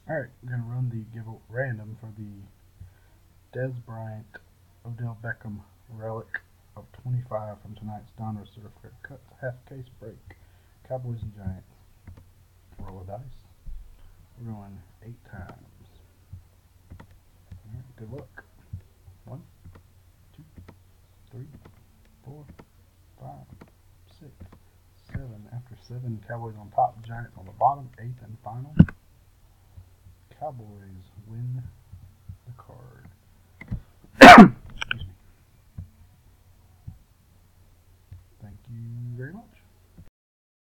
Alright, we're going to run the give random for the Dez Bryant Odell Beckham relic of 25 from tonight's Donruss Certificate Cuts half case break. Cowboys and Giants. Roll a dice. We're going 8 times. Alright, good luck. 1, 2, 3, 4, 5, 6, 7. After 7, Cowboys on top, Giants on the bottom. 8th and final. Cowboys win the card.